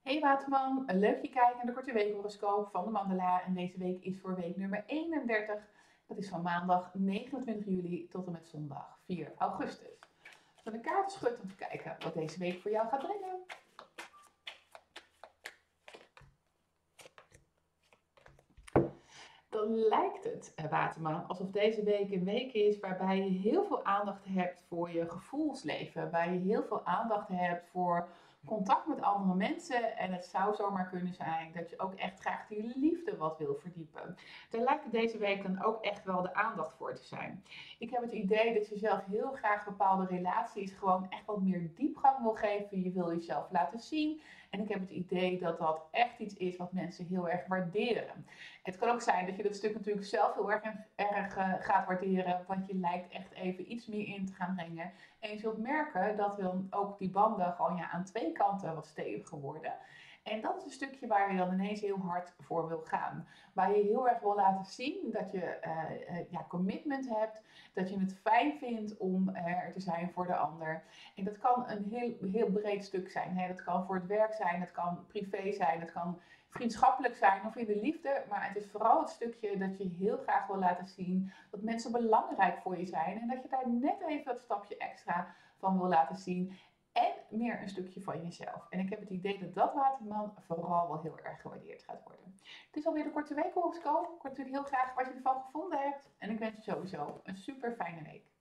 Hey Waterman, leuk je kijken naar de korte weekhoroscoop van de Mandala. En deze week is voor week nummer 31. Dat is van maandag 29 juli tot en met zondag 4 augustus. Van de kaarten schud om te kijken wat deze week voor jou gaat brengen. Dan lijkt het, Waterman, alsof deze week een week is waarbij je heel veel aandacht hebt voor je gevoelsleven. Waarbij je heel veel aandacht hebt voor contact met andere mensen. En het zou zomaar kunnen zijn dat je ook echt graag die liefde wat wil verdiepen. Daar lijkt deze week dan ook echt wel de aandacht voor te zijn. Ik heb het idee dat je zelf heel graag bepaalde relaties gewoon echt wat meer diepgang wil geven. Je wil jezelf laten zien. En ik heb het idee dat dat echt iets is wat mensen heel erg waarderen. Het kan ook zijn dat je dat stuk natuurlijk zelf heel erg gaat waarderen, want je lijkt echt even iets meer in te gaan brengen. En je zult merken dat dan ook die banden gewoon aan twee kanten wat steviger worden. En dat is een stukje waar je dan ineens heel hard voor wil gaan. Waar je heel erg wil laten zien dat je commitment hebt. Dat je het fijn vindt om er te zijn voor de ander. En dat kan een heel breed stuk zijn. Hè? Dat kan voor het werk zijn, het kan privé zijn, het kan vriendschappelijk zijn of in de liefde. Maar het is vooral het stukje dat je heel graag wil laten zien dat mensen belangrijk voor je zijn. En dat je daar net even dat stapje extra van wil laten zien. En meer een stukje van jezelf. En ik heb het idee dat dat Waterman vooral wel heel erg gewaardeerd gaat worden. Het is alweer de korte weekhoroscoop. Ik hoor natuurlijk heel graag wat je ervan gevonden hebt. En ik wens je sowieso een super fijne week.